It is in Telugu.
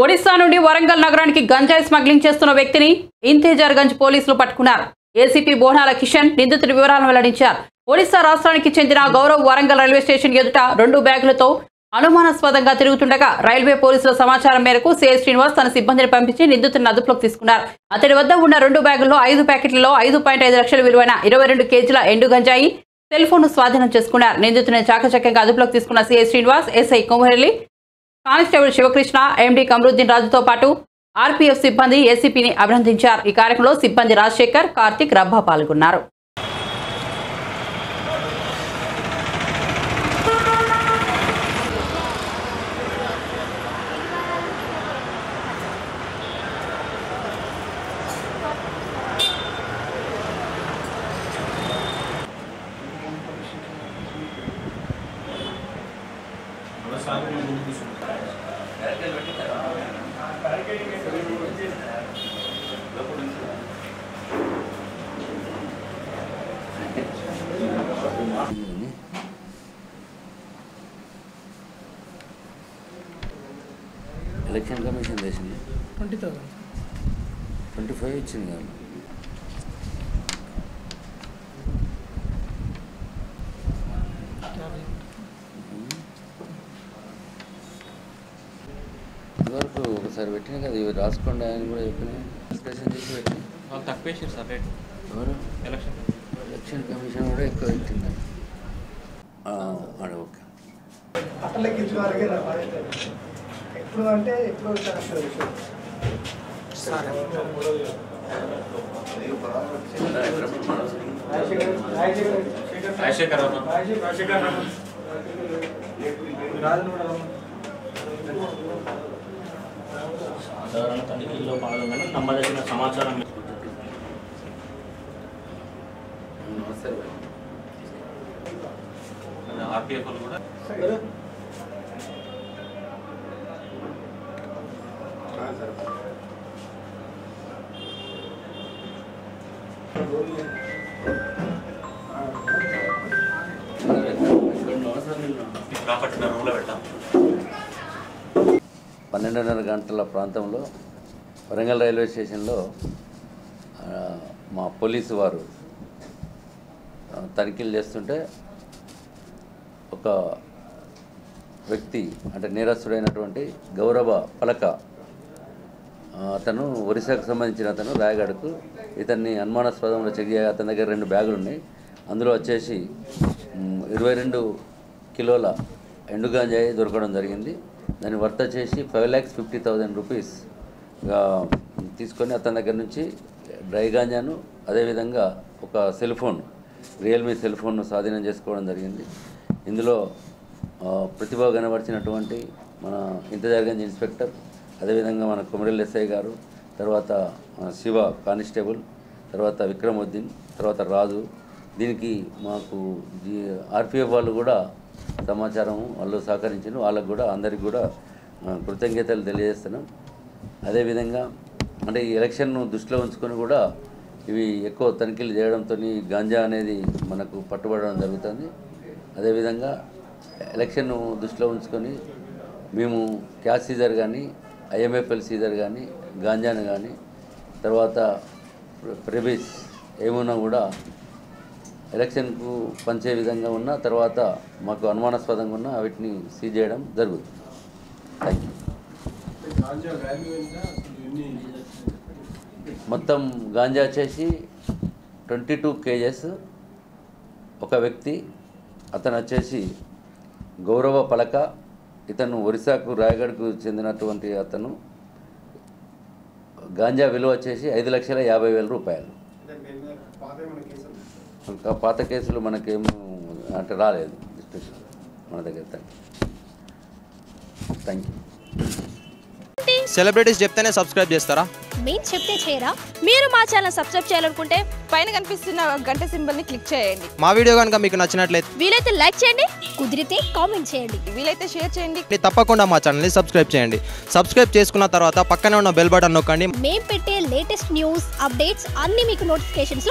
ఒడిశా నుండి వరంగల్ నగరానికి గంజాయి స్మగ్లింగ్ చేస్తున్న వ్యక్తిని ఇంతేజార్గంజ్ పోలీసులు పట్టుకున్నారు. ఏసీపీ బోనాల కిషన్ నిందితుడి వివరాలను వెల్లడించారు. ఒడిశా రాష్ట్రానికి చెందిన గౌరవ్ వరంగల్ రైల్వే స్టేషన్ ఎదుట 2 బ్యాగులతో అనుమానాస్పదంగా తిరుగుతుండగా రైల్వే పోలీసుల సమాచారం మేరకు సిఐ శ్రీనివాస్ తన సిబ్బందిని పంపించి నిందితుడిని అదుపులోకి తీసుకున్నారు. అతడి వద్ద ఉన్న 2 బ్యాగుల్లో 5 ప్యాకెట్లలో 5.5 లక్షల విలువైన 22 కేజీల ఎండు గంజాయి, సెల్ ఫోన్ స్వాధీనం చేసుకున్నారు. నిందితుడిని చాకచక్యంగా అదుపులోకి తీసుకున్న CI Srinivas, SI Kumarelli, constable Sivakrishna, MD Kamaruddin రాజుతో పాటు ఆర్పీఎఫ్ సిబ్బంది ఏసీపీని అభినందించారు. ఈ కార్యక్రమంలో సిబ్బంది రాజశేఖర్, కార్తిక్, రబ్బా పాల్గొన్నారు. ఎలక్షన్ కమిషన్ చేసింది 25 ఇచ్చింది కాదు. ఇదివరకు ఒకసారి పెట్టినా కదా, ఇవి రాసుకోండి అని కూడా చెప్పిన డిస్కషన్ చేసి పెట్టిన తక్కువ సార్ రేట్. ఎవరు ఎలక్షన్ కమిషన్ కూడా ఎక్కువ పెట్టింది. ఓకే ఎప్పుడు అంటే ఎప్పుడు సాధారణ తనిఖీల్లో భాగంగా నమ్మదగిన సమాచారం ఆర్పీఎఫ్ కూడా పెడతాం. 12:30 గంటల ప్రాంతంలో వరంగల్ రైల్వే స్టేషన్లో మా పోలీసు వారు తనిఖీలు చేస్తుంటే ఒక వ్యక్తి అంటే నేరస్తుడైనటువంటి గౌరవ పలక అతను ఒరిస్సాకు సంబంధించిన అతను రాయగడకు ఇతన్ని అనుమానాస్పదంలో చెక్ చేయ అతని దగ్గర 2 బ్యాగులు ఉన్నాయి. అందులో వచ్చేసి 22 కిలోల ఎండు గంజాయి దొరకడం జరిగింది. దాని వర్త్ వచ్చేసి 5,50,000 రూపీస్ తీసుకొని అతని దగ్గర నుంచి డ్రై గాంజాను అదేవిధంగా ఒక సెల్ ఫోన్ రియల్మీ సెల్ ఫోన్ను స్వాధీనం చేసుకోవడం జరిగింది. ఇందులో ప్రతిభ కనబరిచినటువంటి మన ఇంతజార్గంజ్ ఇన్స్పెక్టర్, అదేవిధంగా మన కుమరెల్లి ఎస్ఐ గారు, తర్వాత శివ కానిస్టేబుల్, తర్వాత విక్రముద్దీన్, తర్వాత రాజు, దీనికి మాకు ఆర్పీఎఫ్ వాళ్ళు కూడా సమాచారం వాళ్ళు సహకరించారు. వాళ్ళకు కూడా అందరికి కూడా కృతజ్ఞతలు తెలియజేస్తున్నాం. అదేవిధంగా అంటే ఈ ఎలక్షన్ను దృష్టిలో ఉంచుకొని కూడా ఇవి ఎక్కువ తనిఖీలు చేయడంతో గాంజా అనేది మనకు పట్టుబడడం జరుగుతుంది. అదేవిధంగా ఎలక్షన్ను దృష్టిలో ఉంచుకొని మేము క్యాష్ సీజర్ కానీ ఐఎంఎఫ్ఎల్ సీజర్ కానీ గాంజాను కానీ తర్వాత ప్రెబిస్ ఏమున్నా కూడా ఎలక్షన్కు పంచే విధంగా ఉన్న తర్వాత మాకు అనుమానాస్పదంగా ఉన్న వీటిని సీజ్ చేయడం జరుగుతుంది. Thank you. మొత్తం గాంజా వచ్చేసి 22 కేజెస్. ఒక వ్యక్తి అతను వచ్చేసి గౌరవ పలక, ఇతను ఒరిస్సాకు రాయగఢకు చెందినటువంటి అతను. గాంజా విలువ వచ్చేసి 5,50,000 రూపాయలు. ఇంకా పాత కేసులు మనకేం అంటే రాలేదు డిస్ట్రిక్ట్ మన దగ్గర. Thank you. సెలబ్రిటీస్ చెప్తేనే సబ్స్క్రైబ్ చేస్తారా? మేము చెప్తే చేయరా? మీరు మా ఛానల్ సబ్స్క్రైబ్ చేయాలనుకుంటే పైన కనిపిస్తున్న గంట సింబల్ని క్లిక్ చేయండి. మా వీడియో కనుక మీకు నచ్చినట్లయితే వీలైతే లైక్ చేయండి, కుదిరితే కామెంట్ చేయండి, వీలైతే షేర్ చేయండి. తప్పకుండా మా ఛానల్ని సబ్స్క్రైబ్ చేయండి. సబ్స్క్రైబ్ చేసుకున్న తర్వాత పక్కనే ఉన్న బెల్ బటన్ నొక్కండి. మేము పెట్టే లేటెస్ట్ న్యూస్ అప్డేట్స్ అన్నీ మీకు నోటిఫికేషన్స్